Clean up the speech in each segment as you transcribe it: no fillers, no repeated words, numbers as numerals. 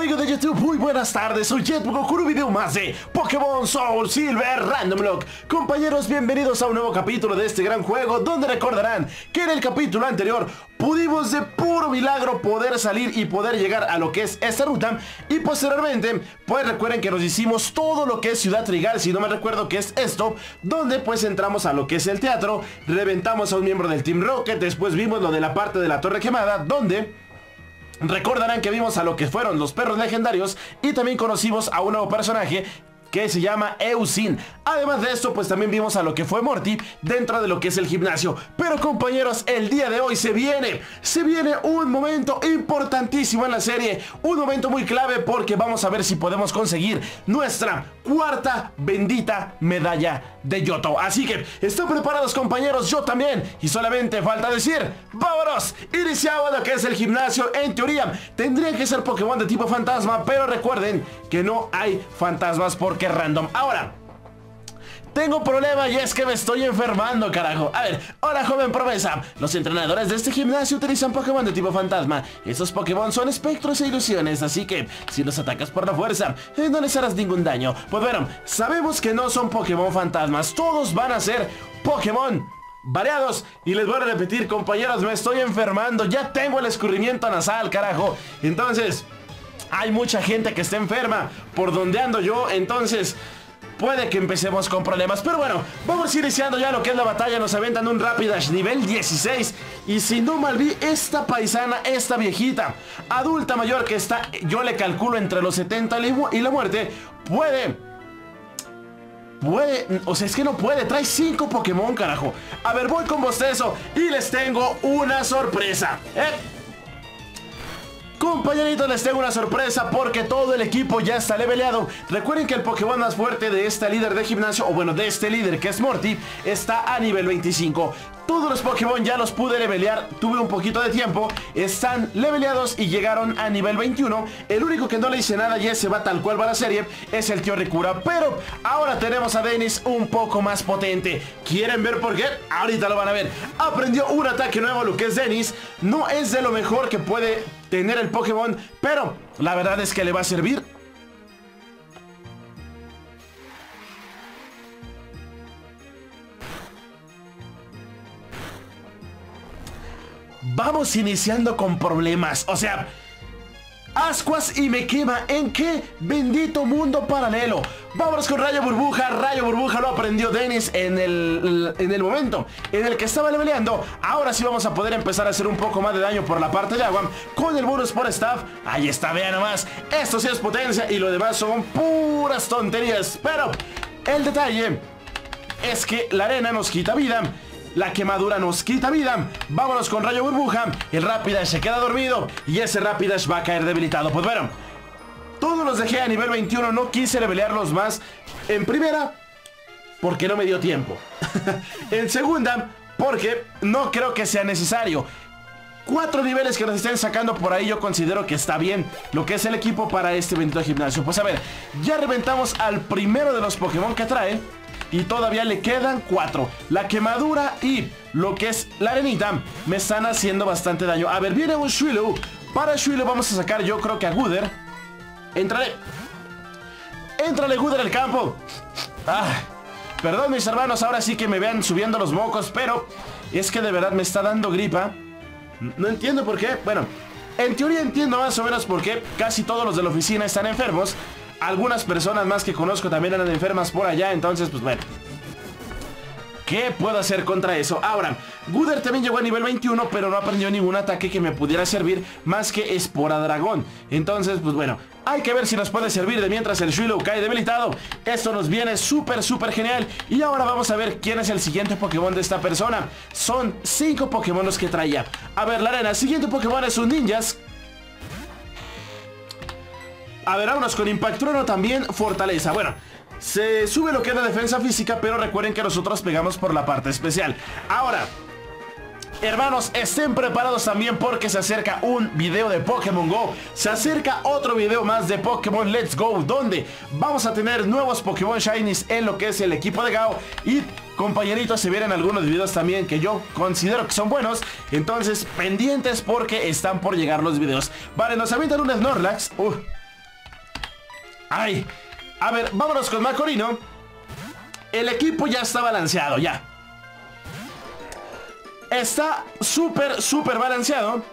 Amigos de YouTube, muy buenas tardes, soy Jetbook con un video más de Pokémon Soul Silver Random Lock. Compañeros, bienvenidos a un nuevo capítulo de este gran juego, donde recordarán que en el capítulo anterior pudimos de puro milagro poder salir y poder llegar a lo que es esta ruta. Y posteriormente, pues recuerden que nos hicimos todo lo que es Ciudad Trigal, si no me recuerdo que es esto, donde pues entramos a lo que es el teatro, reventamos a un miembro del Team Rocket, después vimos lo de la parte de la Torre Quemada, donde recordarán que vimos a lo que fueron los perros legendarios y también conocimos a un nuevo personaje que se llama Eusin. Además de esto, pues también vimos a lo que fue Morty dentro de lo que es el gimnasio. Pero compañeros, el día de hoy se viene un momento importantísimo en la serie, un momento muy clave, porque vamos a ver si podemos conseguir nuestra cuarta bendita medalla de Yoto. Así que, ¿están preparados, compañeros? Yo también, y solamente falta decir, ¡vámonos! Iniciamos lo que es el gimnasio. En teoría, tendrían que ser Pokémon de tipo fantasma, pero recuerden que no hay fantasmas porque es random. Ahora, tengo un problema y es que me estoy enfermando, carajo. A ver, hola joven promesa. Los entrenadores de este gimnasio utilizan Pokémon de tipo fantasma. Esos Pokémon son espectros e ilusiones, así que si los atacas por la fuerza, no les harás ningún daño. Pues bueno, sabemos que no son Pokémon fantasmas. Todos van a ser Pokémon variados. Y les voy a repetir, compañeros, me estoy enfermando. Ya tengo el escurrimiento nasal, carajo. Entonces, hay mucha gente que está enferma por donde ando yo, entonces puede que empecemos con problemas. Pero bueno, vamos iniciando ya lo que es la batalla. Nos aventan un Rapidash nivel 16. Y si no mal vi, esta paisana, esta viejita adulta mayor que está, yo le calculo entre los 70 y la muerte, puede, o sea, es que no puede. Trae 5 Pokémon, carajo. A ver, voy con bostezo y les tengo una sorpresa. Compañeritos, les tengo una sorpresa porque todo el equipo ya está leveleado. Recuerden que el Pokémon más fuerte de esta líder de gimnasio, o bueno, de este líder que es Morty, está a nivel 25. Todos los Pokémon ya los pude levelear, tuve un poquito de tiempo, están leveleados y llegaron a nivel 21. El único que no le hice nada y ese va tal cual va la serie es el tío Ricura. Pero ahora tenemos a Dennis un poco más potente. ¿Quieren ver por qué? Ahorita lo van a ver. Aprendió un ataque nuevo, lo que es Dennis. No es de lo mejor que puede tener el Pokémon, pero la verdad es que le va a servir. Vamos iniciando con problemas, o sea, ascuas y me quema. ¿En qué bendito mundo paralelo? Vámonos con Rayo Burbuja. Rayo Burbuja lo aprendió Dennis en el momento en el que estaba leveleando. Ahora sí vamos a poder empezar a hacer un poco más de daño por la parte de agua con el bonus por staff. Ahí está, vean nomás. Esto sí es potencia y lo demás son puras tonterías. Pero el detalle es que la arena nos quita vida, la quemadura nos quita vida. Vámonos con Rayo Burbuja. El Rapidash se queda dormido y ese Rapidash va a caer debilitado. Pues bueno, todos los dejé a nivel 21. No quise levelearlos más. En primera, porque no me dio tiempo. En segunda, porque no creo que sea necesario. 4 niveles que nos estén sacando por ahí, yo considero que está bien lo que es el equipo para este bendito gimnasio. Pues a ver, ya reventamos al primero de los Pokémon que trae y todavía le quedan 4. La quemadura y lo que es la arenita me están haciendo bastante daño. A ver, viene un Shuilu. Para Shuilu vamos a sacar, yo creo que a Guder. Éntrale Guder al campo. Perdón mis hermanos, ahora sí que me vean subiendo los mocos, pero es que de verdad me está dando gripa. No entiendo por qué. Bueno, en teoría entiendo más o menos por qué casi todos los de la oficina están enfermos. Algunas personas más que conozco también andan enfermas por allá. Entonces, pues bueno, ¿qué puedo hacer contra eso? Ahora, Guder también llegó a nivel 21, pero no aprendió ningún ataque que me pudiera servir más que Espora Dragón. Entonces, pues bueno, hay que ver si nos puede servir de mientras el Shuilu cae debilitado. Esto nos viene súper genial. Y ahora vamos a ver quién es el siguiente Pokémon de esta persona. Son 5 Pokémon los que traía. A ver, la arena, el siguiente Pokémon es un Ninjas. A ver, vámonos con Impactrueno también, Fortaleza. Bueno, se sube lo que es la defensa física, pero recuerden que nosotros pegamos por la parte especial. Ahora, hermanos, estén preparados también porque se acerca un video de Pokémon Go. Se acerca otro video más de Pokémon Let's Go, donde vamos a tener nuevos Pokémon Shinies en lo que es el equipo de Gao. Y compañeritos, se vienen algunos videos también que yo considero que son buenos. Entonces, pendientes porque están por llegar los videos. Vale, nos avientan un Snorlax. Ay, a ver, vámonos con Macorino. El equipo ya está balanceado, ya. Está súper balanceado.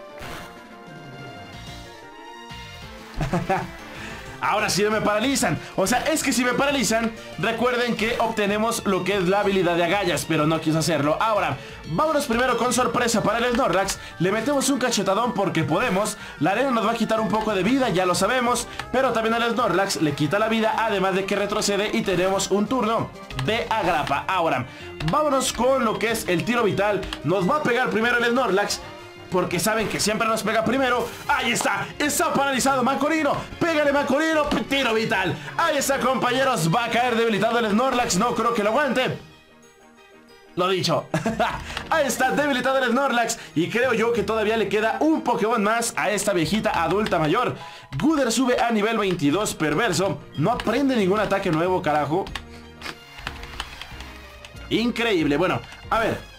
Ahora sí me paralizan. O sea, es que si me paralizan, recuerden que obtenemos lo que es la habilidad de agallas, pero no quiso hacerlo. Ahora, vámonos primero con sorpresa para el Snorlax. Le metemos un cachetadón porque podemos. La arena nos va a quitar un poco de vida, ya lo sabemos, pero también al Snorlax le quita la vida, además de que retrocede y tenemos un turno de agrapa. Ahora, vámonos con lo que es el tiro vital. Nos va a pegar primero el Snorlax, porque saben que siempre nos pega primero. ¡Ahí está! ¡Está paralizado Macorino! ¡Pégale Macorino! ¡Tiro vital! ¡Ahí está, compañeros! Va a caer debilitado el Snorlax. No creo que lo aguante. Lo dicho. Ahí está, debilitado el Snorlax. Y creo yo que todavía le queda un Pokémon más a esta viejita adulta mayor. Gooder sube a nivel 22, perverso. No aprende ningún ataque nuevo, carajo. Increíble. Bueno, a ver.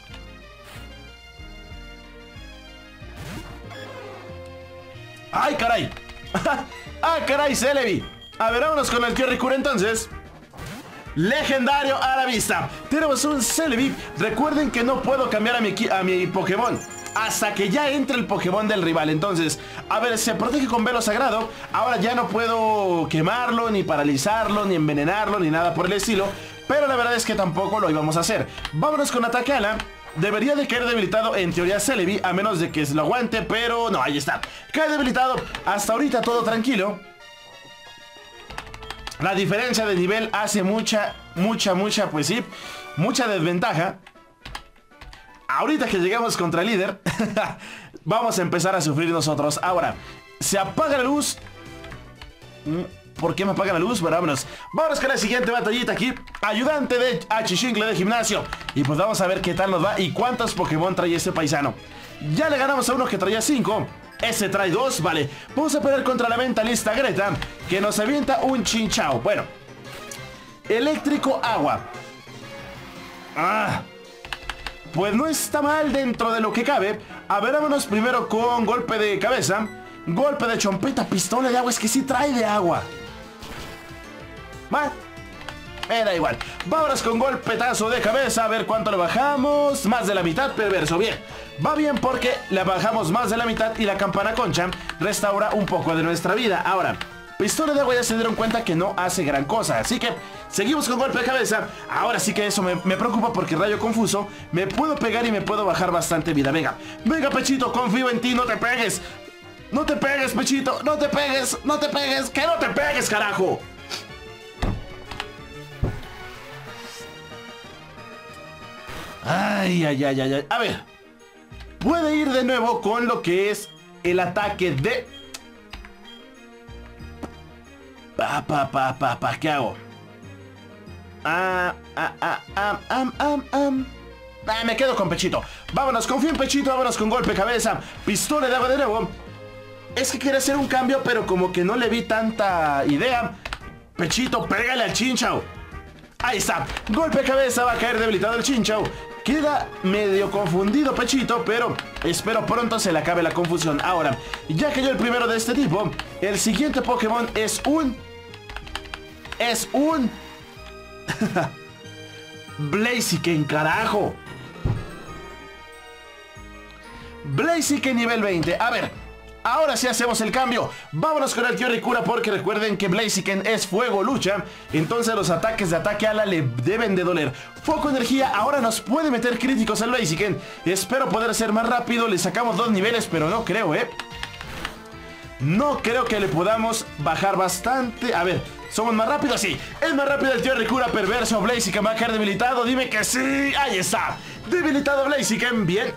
¡Ay, caray! ¡Ah, caray, Celebi! A ver, vámonos con el Kyurikura entonces. Legendario a la vista. Tenemos un Celebi. Recuerden que no puedo cambiar a mi Pokémon hasta que ya entre el Pokémon del rival. Entonces, a ver, se protege con velo sagrado. Ahora ya no puedo quemarlo, ni paralizarlo, ni envenenarlo, ni nada por el estilo. Pero la verdad es que tampoco lo íbamos a hacer. Vámonos con ataque ala. Debería de caer debilitado en teoría Celebi, a menos de que se lo aguante, pero no, ahí está. Cae debilitado. Hasta ahorita todo tranquilo. La diferencia de nivel hace mucha, pues sí, mucha desventaja. Ahorita que llegamos contra el líder, vamos a empezar a sufrir nosotros. Ahora, se apaga la luz. ¿Por qué me apaga la luz? Bueno, vámonos. Vámonos con la siguiente batallita aquí. Ayudante de Achichincle de gimnasio. Y pues vamos a ver qué tal nos va y cuántos Pokémon trae este paisano. Ya le ganamos a uno que traía 5. Ese trae 2, vale. Vamos a pelear contra la mentalista Greta, que nos avienta un Chinchao. Bueno, eléctrico agua. Pues no está mal dentro de lo que cabe. A ver, vámonos primero con golpe de cabeza. Golpe de chompeta, pistola de agua. Es que sí trae de agua. Me da igual. Vámonos con golpetazo de cabeza. A ver cuánto le bajamos. Más de la mitad, perverso. Bien. Va bien porque le bajamos más de la mitad y la campana concha restaura un poco de nuestra vida. Ahora, pistola de agua ya se dieron cuenta que no hace gran cosa. Así que seguimos con golpe de cabeza. Ahora sí que eso me preocupa porque rayo confuso. Me puedo pegar y me puedo bajar bastante vida. Venga, venga, Pechito, confío en ti, no te pegues. No te pegues, Pechito, no te pegues, no te pegues. ¡Que no te pegues, carajo! Ay. A ver, puede ir de nuevo con lo que es el ataque de... ¿Qué hago? Me quedo con Pechito. Vámonos, confío en Pechito, vámonos con golpe de cabeza. Pistola de agua de nuevo. Es que quiere hacer un cambio, pero como que no le vi tanta idea. Pechito, pégale al Chinchao. Ahí está, golpe de cabeza, va a caer debilitado el Chinchao. Queda medio confundido Pechito, pero espero pronto se le acabe la confusión. Ahora, ya cayó el primero de este tipo. El siguiente Pokémon es un Blaziken, carajo. Blaziken nivel 20. A ver, ahora sí hacemos el cambio. Vámonos con el Kyurikura porque recuerden que Blaziken es fuego lucha. Entonces los ataques de ataque ala le deben de doler. Foco energía ahora nos puede meter críticos al Blaziken. Espero poder ser más rápido. Le sacamos 2 niveles, pero no creo, no creo que le podamos bajar bastante. A ver, ¿somos más rápidos? Sí, es más rápido el Kyurikura perverso. Blaziken va a caer debilitado. Dime que sí. Ahí está, debilitado Blaziken, bien.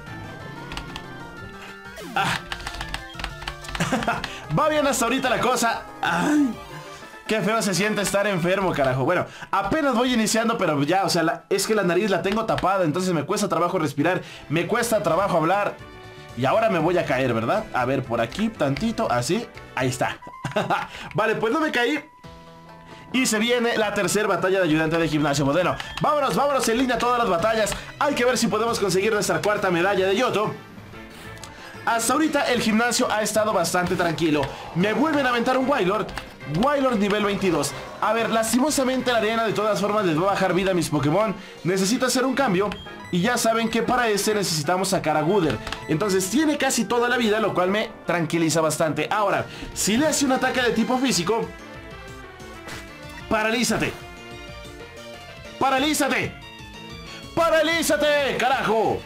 Va bien hasta ahorita la cosa. Ay, qué feo se siente estar enfermo, carajo. Bueno, apenas voy iniciando, pero ya, o sea, es que la nariz la tengo tapada. Entonces me cuesta trabajo respirar, me cuesta trabajo hablar. Y ahora me voy a caer, ¿verdad? A ver, por aquí, tantito, así. Ahí está. Vale, pues no me caí. Y se viene la tercera batalla de ayudante de gimnasio. Bueno, vámonos en línea todas las batallas. Hay que ver si podemos conseguir nuestra cuarta medalla de Yoto. Hasta ahorita el gimnasio ha estado bastante tranquilo. Me vuelven a aventar un Wailord. Wailord nivel 22. A ver, lastimosamente la arena de todas formas les va a bajar vida a mis Pokémon. Necesito hacer un cambio. Y ya saben que para este necesitamos sacar a Gooder. Entonces tiene casi toda la vida, lo cual me tranquiliza bastante. Ahora, si le hace un ataque de tipo físico, paralízate. ¡Paralízate! ¡Paralízate, carajo!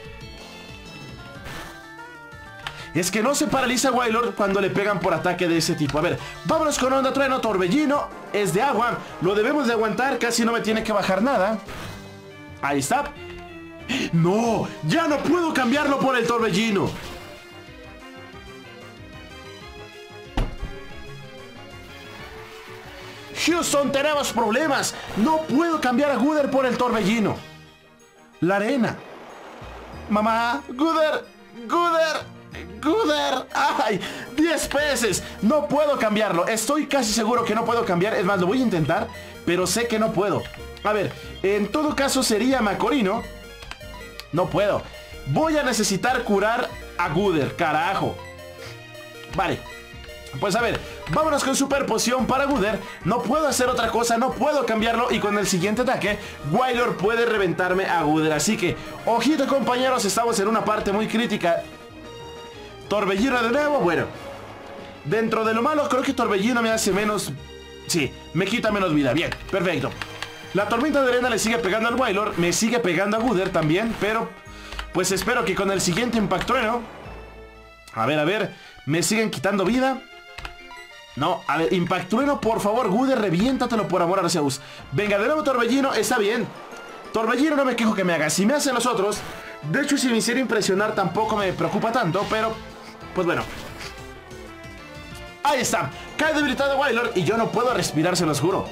Es que no se paraliza Wailord cuando le pegan por ataque de ese tipo. A ver, vámonos con Onda Trueno. Torbellino es de agua. Lo debemos de aguantar, casi no me tiene que bajar nada. Ahí está. ¡No! ¡Ya no puedo cambiarlo por el Torbellino! Houston, tenemos problemas. No puedo cambiar a Gooder por el Torbellino. La arena. Mamá, Gooder, ¡ay! 10 pesos. No puedo cambiarlo. Estoy casi seguro que no puedo cambiar. Es más, lo voy a intentar, pero sé que no puedo. A ver, en todo caso sería Macorino. No puedo. Voy a necesitar curar a Gooder, carajo. Vale. Pues a ver, vámonos con super poción para Gooder. No puedo hacer otra cosa, no puedo cambiarlo. Y con el siguiente ataque, Wailord puede reventarme a Gooder. Así que, ojito compañeros, estamos en una parte muy crítica. Torbellino de nuevo, bueno. Dentro de lo malo, creo que Torbellino me hace menos... Sí, me quita menos vida, bien, perfecto. La tormenta de arena le sigue pegando al Wailord, me sigue pegando a Gooder también. Pero, pues espero que con el siguiente Impactrueno... A ver, me siguen quitando vida. No, a ver, Impactrueno, por favor, Gooder, reviéntatelo por amor a Zeus. Venga, de nuevo Torbellino, está bien. Torbellino no me quejo que me haga. Si me hacen los otros, de hecho si me hiciera impresionar tampoco me preocupa tanto. Pero, pues bueno. Ahí está, cae debilitado Wailord y yo no puedo respirar, se los juro.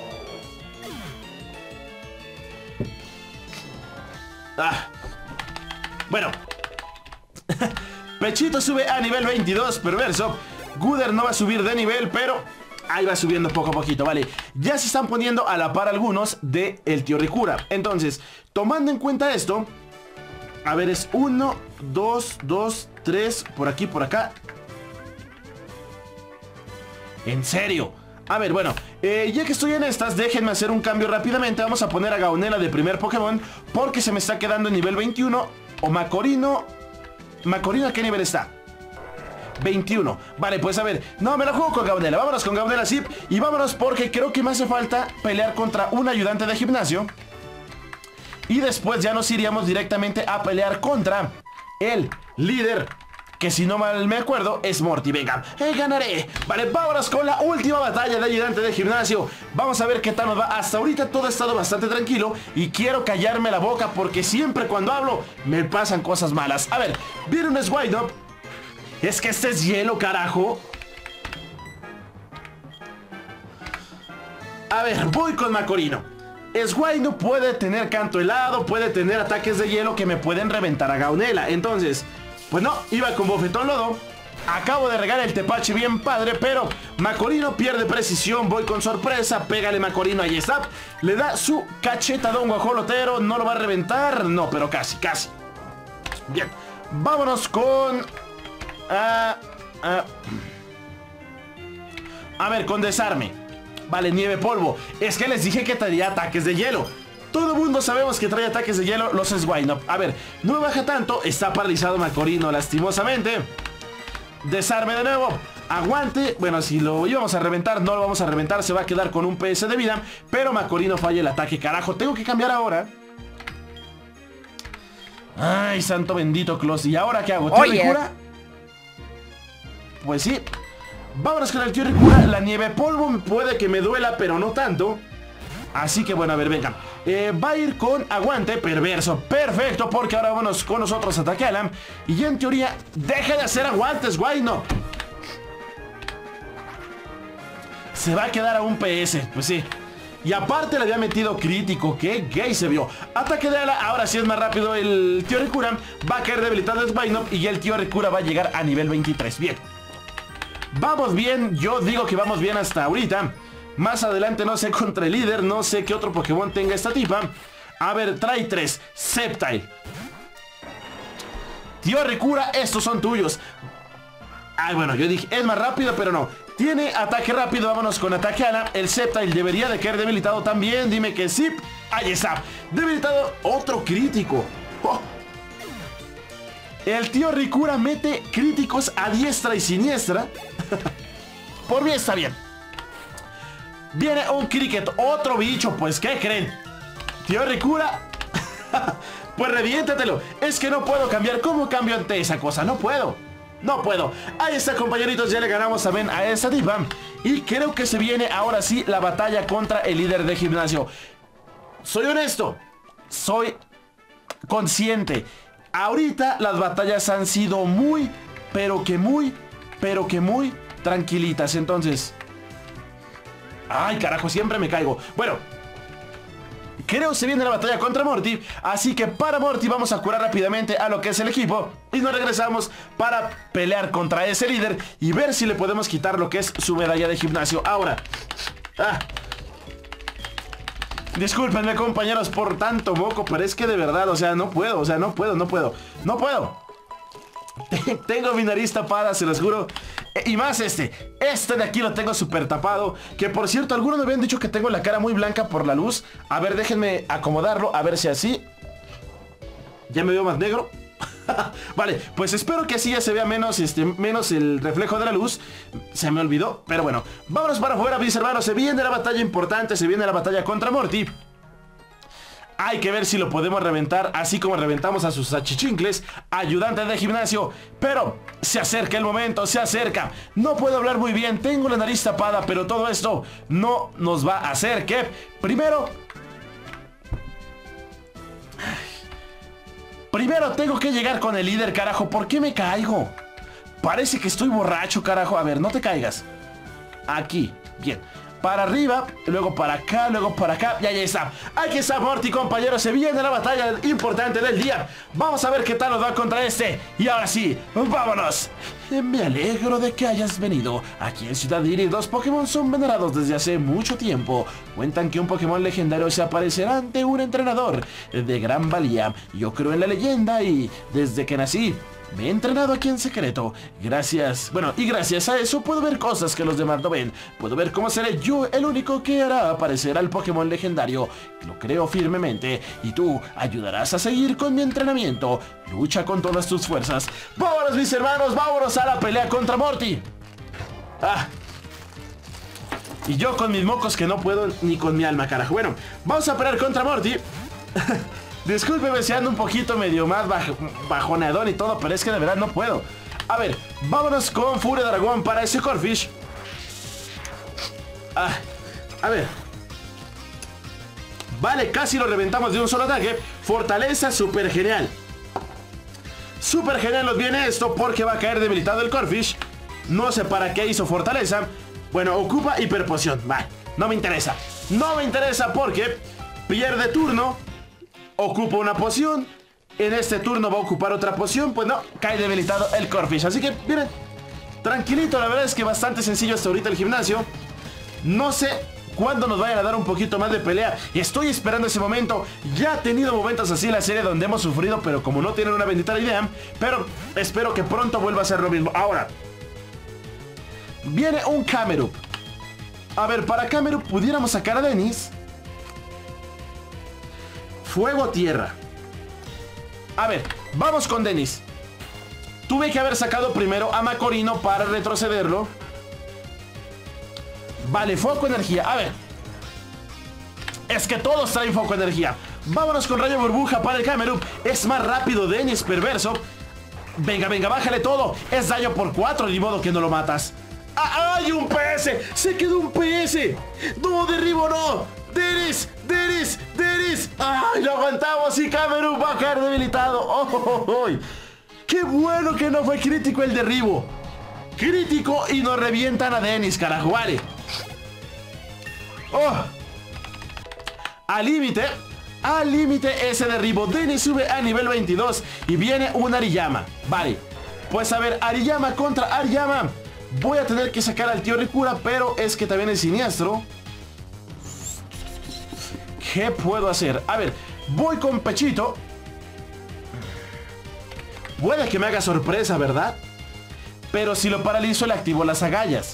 Bueno. Pechito sube a nivel 22, perverso. Gooder no va a subir de nivel, pero ahí va subiendo poco a poquito, ¿vale? Ya se están poniendo a la par algunos de el tío Ricura. Entonces, tomando en cuenta esto, a ver, es 1, 2, 2, 3, por aquí, por acá. ¿En serio? A ver, bueno, ya que estoy en estas, déjenme hacer un cambio rápidamente. Vamos a poner a Gaonela de primer Pokémon, porque se me está quedando en nivel 21. O Macorino. ¿Macorino a qué nivel está? 21. Vale, pues a ver, no, me la juego con Gaonela. Vámonos con Gaonela Zip. Y vámonos porque creo que me hace falta pelear contra un ayudante de gimnasio. Y después ya nos iríamos directamente a pelear contra el líder, que si no mal me acuerdo es Morty. Venga, ganaré. Vale, vámonos con la última batalla de ayudante de gimnasio. Vamos a ver qué tal nos va. Hasta ahorita todo ha estado bastante tranquilo y quiero callarme la boca porque siempre cuando hablo me pasan cosas malas. A ver, viene un Swinub. Es que este es hielo, carajo. A ver, voy con Macorino. Swinub puede tener canto helado, puede tener ataques de hielo que me pueden reventar a Gaonela. Entonces, pues no, iba con bofetón lodo. Acabo de regar el tepache bien padre, pero Macorino pierde precisión. Voy con sorpresa, pégale Macorino, ahí está. Le da su cachetadón guajolotero. ¿No lo va a reventar? No, pero casi, casi. Bien, vámonos con... a ver, con desarme. Vale, nieve polvo. Es que les dije que traía ataques de hielo. Todo el mundo sabemos que trae ataques de hielo los Swinub. A ver, no me baja tanto. Está paralizado Macorino, lastimosamente. Desarme de nuevo. Aguante. Bueno, si lo íbamos a reventar, no lo vamos a reventar. Se va a quedar con un PS de vida. Pero Macorino falla el ataque, carajo. Tengo que cambiar ahora. Ay, santo bendito Claus. ¿Y ahora qué hago? ¿Tío Ricura? Pues sí. Vámonos con el tío Ricura. La nieve polvo puede que me duela, pero no tanto. Así que bueno, a ver, venga. Va a ir con aguante, perverso. Perfecto, porque ahora vámonos con nosotros a Takealam. Y ya en teoría, deja de hacer aguantes, guay, no. Se va a quedar a un PS, pues sí. Y aparte le había metido crítico. Qué gay se vio. Ataque de ala, ahora sí es más rápido el tío Ricura. Va a caer debilitado el Swinub y ya el tío Ricura va a llegar a nivel 23. Bien. Vamos bien, yo digo que vamos bien hasta ahorita. Más adelante no sé contra el líder, no sé qué otro Pokémon tenga esta tipa. A ver, trae 3, Sceptile. Tío Ricura, estos son tuyos. Ay, bueno, yo dije, es más rápido, pero no. Tiene ataque rápido, vámonos con ataque ala. El Sceptile debería de caer debilitado también. Dime que sí. Ahí está. Debilitado. Otro crítico. Oh. El tío Rikura mete críticos a diestra y siniestra. Por mí está bien. Viene un Cricket, otro bicho. Pues, ¿qué creen? Tío Rikura. Pues reviéntatelo. Es que no puedo cambiar. ¿Cómo cambio ante esa cosa? No puedo. No puedo. Ahí está, compañeritos. Ya le ganamos también a esa diva. Y creo que se viene ahora sí la batalla contra el líder de gimnasio. Soy honesto. Soy consciente. Ahorita las batallas han sido muy, pero que muy tranquilitas. Entonces... Ay, carajo, siempre me caigo. Bueno, creo se viene la batalla contra Morty. Así que para Morty vamos a curar rápidamente a lo que es el equipo. Y nos regresamos para pelear contra ese líder y ver si le podemos quitar lo que es su medalla de gimnasio. Ahora, discúlpenme, compañeros, por tanto moco, pero es que de verdad, o sea, no puedo. Tengo mi nariz tapada, se los juro. Y más este de aquí lo tengo súper tapado. Que por cierto, algunos me habían dicho que tengo la cara muy blanca por la luz. A ver, déjenme acomodarlo, a ver si así. Ya me veo más negro. Vale, pues espero que así ya se vea menos, menos el reflejo de la luz. Se me olvidó, pero bueno. Vámonos para afuera, mis hermanos. Se viene la batalla importante, se viene la batalla contra Morty. Hay que ver si lo podemos reventar, así como reventamos a sus achichincles ayudantes de gimnasio. Pero se acerca el momento, se acerca. No puedo hablar muy bien, tengo la nariz tapada, pero todo esto no nos va a hacer que... Primero tengo que llegar con el líder, carajo. ¿Por qué me caigo? Parece que estoy borracho, carajo. A ver, no te caigas. Aquí, bien. Para arriba, luego para acá, luego para acá. Y ahí está. Aquí está Morty, compañeros. Se viene la batalla importante del día. Vamos a ver qué tal nos va contra este. Y ahora sí, vámonos. Me alegro de que hayas venido. Aquí en Ciudad Iris los Pokémon son venerados desde hace mucho tiempo. Cuentan que un Pokémon legendario se aparecerá ante un entrenador de gran valía. Yo creo en la leyenda y desde que nací me he entrenado aquí en secreto. Gracias, bueno, y gracias a eso puedo ver cosas que los demás no ven. Puedo ver cómo seré yo el único que hará aparecer al Pokémon legendario. Lo creo firmemente. Y tú ayudarás a seguir con mi entrenamiento. Lucha con todas tus fuerzas. ¡Vámonos, mis hermanos! ¡Vámonos a la pelea contra Morty! Y yo con mis mocos que no puedo ni con mi alma, carajo. Bueno, vamos a pelear contra Morty. Discúlpeme si ando un poquito medio más bajoneadón y todo, pero es que de verdad no puedo. A ver, vámonos con Furia Dragón para ese Corphish. A ver. Vale, casi lo reventamos de un solo ataque. Fortaleza, súper genial. Súper genial nos viene esto porque va a caer debilitado el Corphish. No sé para qué hizo fortaleza. Bueno, ocupa hiperpoción. Vale, no me interesa. No me interesa porque pierde turno. Ocupa una poción. En este turno va a ocupar otra poción. Pues no, cae debilitado el Corphish. Así que, miren, tranquilito. La verdad es que bastante sencillo hasta ahorita el gimnasio. No sé cuándo nos vayan a dar un poquito más de pelea. Y estoy esperando ese momento. Ya ha tenido momentos así en la serie donde hemos sufrido, pero como no tienen una bendita idea. Pero espero que pronto vuelva a ser lo mismo. Ahora viene un Camerupt. A ver, para Camerupt pudiéramos sacar a Dennis. Fuego, tierra. A ver, vamos con Dennis. Tuve que haber sacado primero a Macorino para retrocederlo. Vale, foco, energía. A ver, es que todos traen foco, energía. Vámonos con rayo burbuja para el Camerupt. Es más rápido Dennis, perverso. Venga, venga, bájale todo. Es daño por 4, ni modo que no lo matas. ¡Ay, un PS! ¡Se quedó un PS! ¡No, derribo no! ¡Dennis! ¡Dennis! ¡Dennis! ¡Ay, lo aguantamos! Y Camerupt va a caer debilitado. ¡Oh! ¡Qué bueno que no fue crítico el derribo! Crítico y nos revientan a Dennis, carajo, vale. ¡Oh! Al límite ese derribo. Dennis sube a nivel 22 y viene un Ariyama. Vale, pues a ver, Ariyama contra Ariyama. Voy a tener que sacar al tío Rikura, pero es que también es siniestro. ¿Qué puedo hacer? A ver, voy con Pechito. Puede que me haga sorpresa, ¿verdad? pero si lo paralizo le activo las agallas.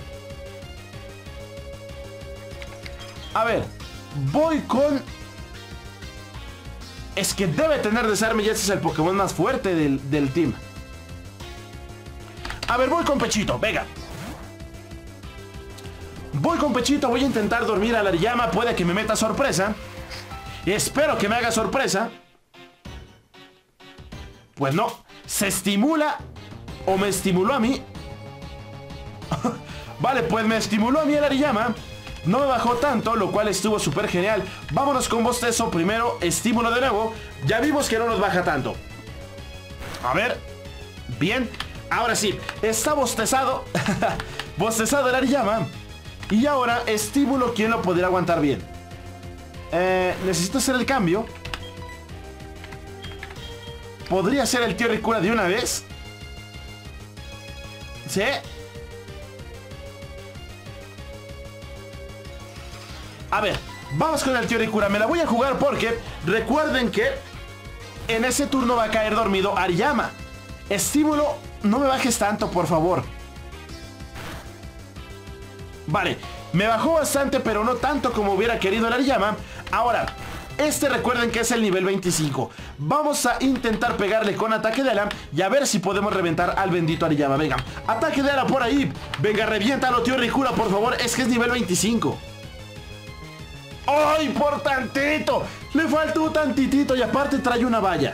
A ver, voy con... Es que debe tener desarme y este es el Pokémon más fuerte del team. A ver, voy con Pechito, venga. Voy con Pechito, voy a intentar dormir al Hariyama. Puede que me meta sorpresa. Espero que me haga sorpresa. Pues no, se estimula. O me estimuló a mí. Vale, pues me estimuló a mí el Hariyama. No me bajó tanto, lo cual estuvo súper genial. Vámonos con bostezo, primero estímulo de nuevo. Ya vimos que no nos baja tanto. A ver, bien. Ahora sí, está bostezado. Bostezado el Hariyama. Y ahora estímulo, ¿quién lo podría aguantar bien? Necesito hacer el cambio. ¿Podría ser el tío Ricura de una vez? ¿Sí? A ver, vamos con el tío Ricura. Me la voy a jugar porque recuerden que en ese turno va a caer dormido Hariyama. Estímulo, no me bajes tanto, por favor. Vale, me bajó bastante, pero no tanto como hubiera querido el Hariyama. Ahora, recuerden que es el nivel 25. Vamos a intentar pegarle con ataque de ala y a ver si podemos reventar al bendito Hariyama. Venga, ataque de ala por ahí. Venga, reviéntalo, tío Ricura, por favor. Es que es nivel 25. ¡Ay, por tantito! Le faltó tantitito y aparte trae una valla.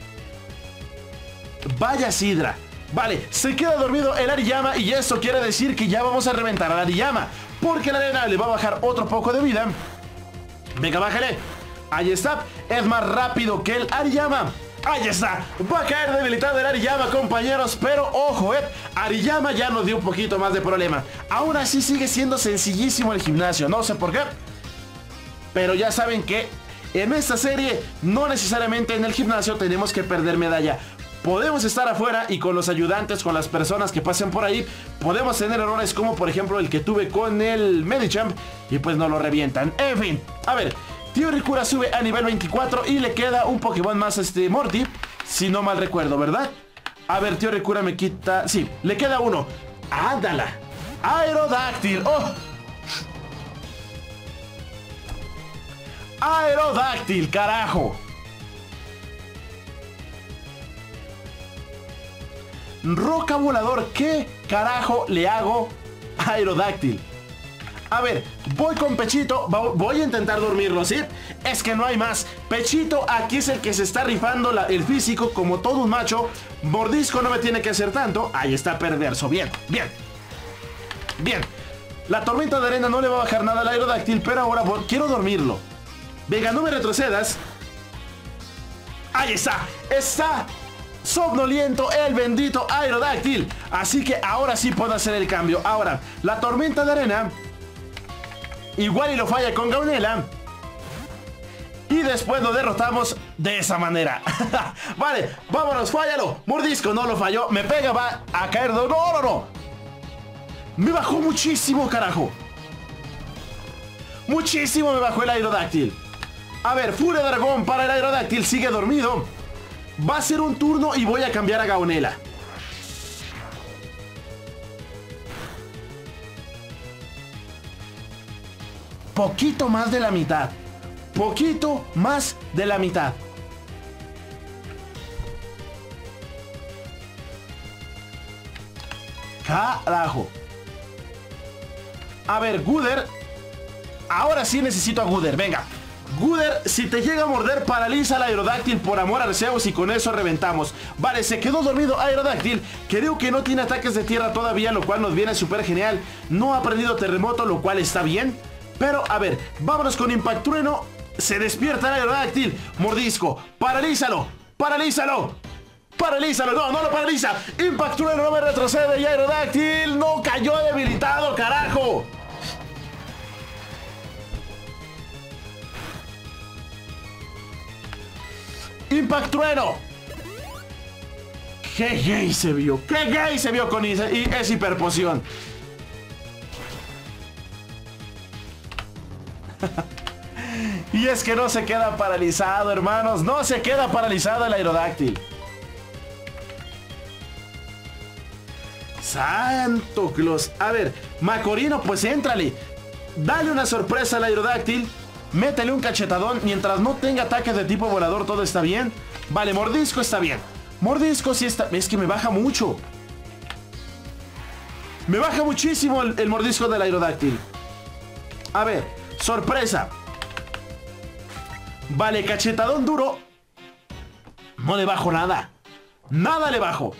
Vaya sidra. Vale, se queda dormido el Hariyama y eso quiere decir que ya vamos a reventar al Hariyama, porque la arena le va a bajar otro poco de vida. Venga, bájale. Ahí está. Es más rápido que el Hariyama. Ahí está. Va a caer debilitado el Hariyama, compañeros. Pero ojo, Hariyama ya nos dio un poquito más de problema. Aún así sigue siendo sencillísimo el gimnasio. No sé por qué, pero ya saben que en esta serie no necesariamente en el gimnasio tenemos que perder medalla. Podemos estar afuera y con los ayudantes, con las personas que pasen por ahí, podemos tener errores como por ejemplo el que tuve con el Medicham y pues no lo revientan. En fin, a ver, tío Ricura sube a nivel 24 y le queda un Pokémon más, Morty, si no mal recuerdo, ¿verdad? A ver, tío Ricura me quita... Sí, le queda uno. ¡Ándala! Aerodáctil. ¡Oh! Aerodáctil, carajo. Roca volador, ¿qué carajo le hago a Aerodáctil? A ver, voy con Pechito. Voy a intentar dormirlo, ¿sí? Es que no hay más. Pechito aquí es el que se está rifando el físico como todo un macho. Mordisco no me tiene que hacer tanto. Ahí está, perverso, bien, bien. Bien. La tormenta de arena no le va a bajar nada al Aerodáctil, pero ahora quiero dormirlo. Venga, no me retrocedas. Ahí está. Está somnoliento el bendito Aerodáctil. Así que ahora sí puedo hacer el cambio. Ahora, la tormenta de arena igual y lo falla con Gaunela. Y después lo derrotamos de esa manera. Vale, vámonos, fállalo. Mordisco no lo falló. Me pega, va a caer. No, no, no. Me bajó muchísimo, carajo. Muchísimo me bajó el Aerodáctil. A ver, Furia Dragón para el Aerodáctil. Sigue dormido. Va a ser un turno y voy a cambiar a Gaunela. Poquito más de la mitad. Poquito más de la mitad. Carajo. A ver, Guder. Ahora sí necesito a Guder, venga. Guder, si te llega a morder, paraliza al Aerodáctil por amor a Arceus y con eso reventamos. Vale, se quedó dormido Aerodáctil. Creo que no tiene ataques de tierra todavía, lo cual nos viene súper genial. No ha aprendido terremoto, lo cual está bien. Pero, a ver, vámonos con Impact Trueno. Se despierta el Aerodáctil. Mordisco, paralízalo, paralízalo. Paralízalo, no, no lo paraliza. Impact Trueno no me retrocede y Aerodáctil no cayó debilitado, carajo. Impact Trueno. Qué gay se vio. Qué gay se vio con esa hiperpoción. Y es que no se queda paralizado, hermanos. No se queda paralizado el Aerodáctil. Santo Claus. A ver, Macorino, pues éntrale. Dale una sorpresa al Aerodáctil. Métele un cachetadón. Mientras no tenga ataques de tipo volador, todo está bien. Vale, Mordisco está bien. Mordisco sí está... Es que me baja mucho. Me baja muchísimo el mordisco del Aerodáctil. A ver, sorpresa. Vale, cachetadón duro. No le bajo nada. Nada le bajo.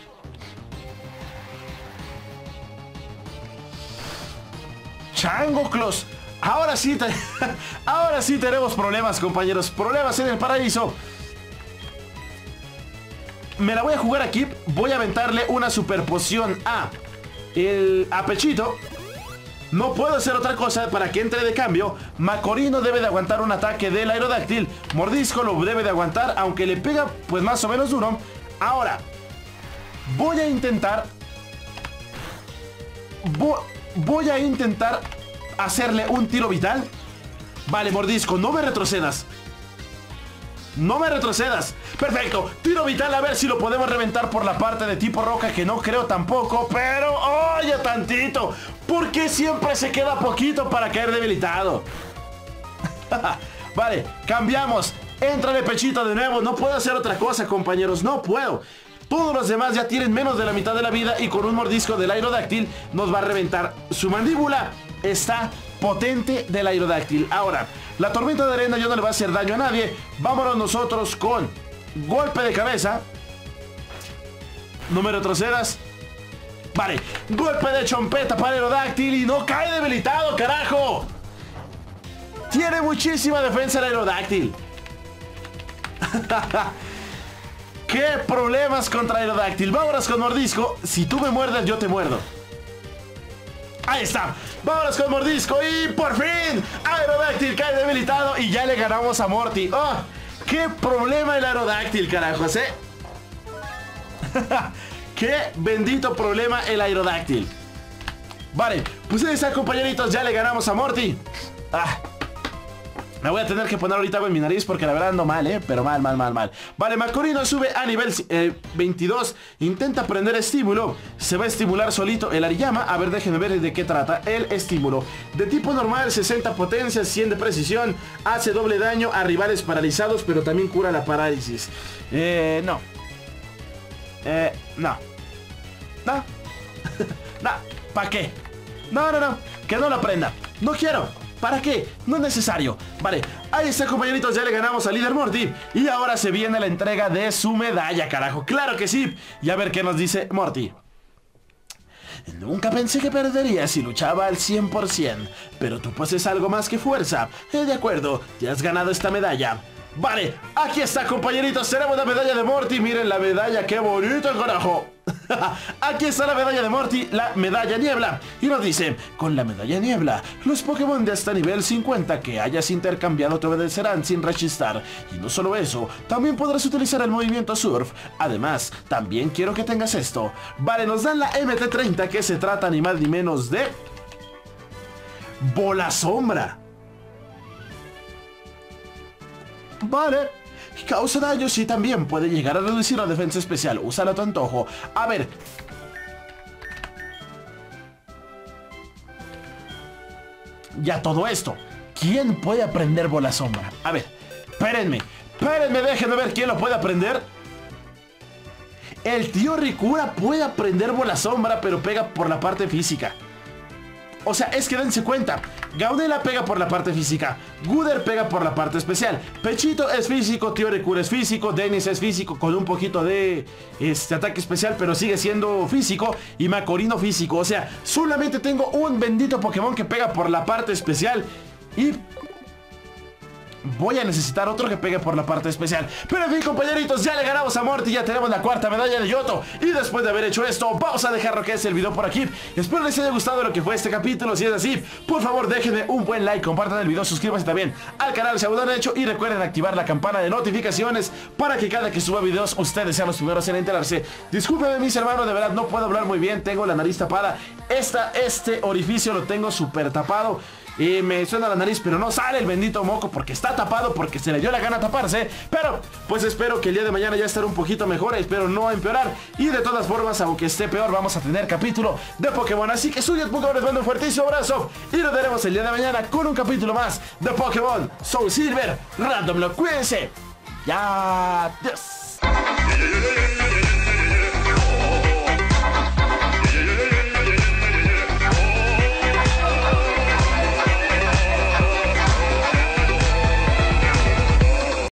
Chango Claus. Ahora sí, ahora sí tenemos problemas, compañeros. Problemas en el paraíso. Me la voy a jugar aquí. Voy a aventarle una super poción a Pechito. No puedo hacer otra cosa para que entre de cambio. Macorino debe de aguantar un ataque del Aerodáctil. Mordisco lo debe de aguantar, aunque le pega pues más o menos duro. Ahora voy a intentar hacerle un tiro vital. Vale, Mordisco, no me retrocedas. No me retrocedas. Perfecto, tiro vital, a ver si lo podemos reventar por la parte de tipo roca, que no creo tampoco. Pero, oye, tantito, ¿por qué siempre se queda poquito para caer debilitado? Vale, cambiamos. Éntrale Pechito de nuevo. No puedo hacer otra cosa, compañeros, no puedo. Todos los demás ya tienen menos de la mitad de la vida y con un mordisco del Aerodáctil nos va a reventar. Su mandíbula está potente del Aerodáctil. Ahora, la tormenta de arena ya no le va a hacer daño a nadie. Vámonos nosotros con golpe de cabeza. No me retrocedas. Vale, golpe de chompeta para Aerodáctil y no cae debilitado, carajo. Tiene muchísima defensa el Aerodáctil. ¡Qué problemas contra Aerodáctil! Vámonos con mordisco. Si tú me muerdes, yo te muerdo. Ahí está. Vámonos con mordisco y por fin Aerodáctil cae debilitado y ya le ganamos a Morty. ¡Oh! ¡Qué problema el Aerodáctil, carajos, eh! ¡Qué bendito problema el Aerodáctil! Vale, pues ahí está, compañeritos. Ya le ganamos a Morty. Me voy a tener que poner ahorita algo en mi nariz porque la verdad ando mal, pero mal. Vale, Macorino sube a nivel 22. Intenta prender estímulo. Se va a estimular solito el Ariyama. A ver, déjenme ver de qué trata el estímulo. De tipo normal, 60 potencia, 100 de precisión. Hace doble daño a rivales paralizados, pero también cura la parálisis. No. No. No. ¿Para qué? No. Que no lo prenda. No quiero. ¿Para qué? No es necesario. Vale, ahí está, compañeritos, ya le ganamos al líder Morty. Y ahora se viene la entrega de su medalla, carajo. ¡Claro que sí! Y a ver qué nos dice Morty. Nunca pensé que perdería si luchaba al 100%, pero tú posees algo más que fuerza. De acuerdo, te has ganado esta medalla. Vale, aquí está, compañeritos, tenemos la medalla de Morty. Miren la medalla, qué bonito el carajo. Aquí está la medalla de Morty, la medalla niebla. Y nos dice, con la medalla niebla, los Pokémon de hasta nivel 50 que hayas intercambiado te obedecerán sin rechistar. Y no solo eso, también podrás utilizar el movimiento Surf. Además, también quiero que tengas esto. Vale, nos dan la MT-30, que se trata ni más ni menos de Bola Sombra. Vale, causa daños y también puede llegar a reducir la defensa especial. Úsala a tu antojo. A ver. Ya todo esto, ¿quién puede aprender Bola Sombra? A ver, espérenme, déjenme ver quién lo puede aprender. El tío Rikura puede aprender Bola Sombra, pero pega por la parte física. O sea, es que dense cuenta, Gaudela pega por la parte física, Guder pega por la parte especial, Pechito es físico, Tío Rikura es físico, Dennis es físico con un poquito de ataque especial, pero sigue siendo físico, y Macorino físico. O sea, solamente tengo un bendito Pokémon que pega por la parte especial y voy a necesitar otro que pegue por la parte especial. Pero en fin, compañeritos, ya le ganamos a Morty. Ya tenemos la cuarta medalla de Yoto. Y después de haber hecho esto, vamos a dejar lo que es el video por aquí. Espero les haya gustado lo que fue este capítulo. Si es así, por favor déjenme un buen like, compartan el video, suscríbanse también al canal si aún no lo han hecho. Y recuerden activar la campana de notificaciones para que cada que suba videos ustedes sean los primeros en enterarse. Discúlpenme, mis hermanos, de verdad no puedo hablar muy bien. Tengo la nariz tapada. Este orificio lo tengo súper tapado. y me suena la nariz, pero no sale el bendito moco porque está tapado, porque se le dio la gana taparse. Pero pues espero que el día de mañana ya estaré un poquito mejor, espero no empeorar. Y de todas formas, aunque esté peor, vamos a tener capítulo de Pokémon. Así que soy Pokémon, les mando un fuertísimo abrazo y nos veremos el día de mañana con un capítulo más de Pokémon Soul Silver Random Lock. Cuídense. Ya, adiós.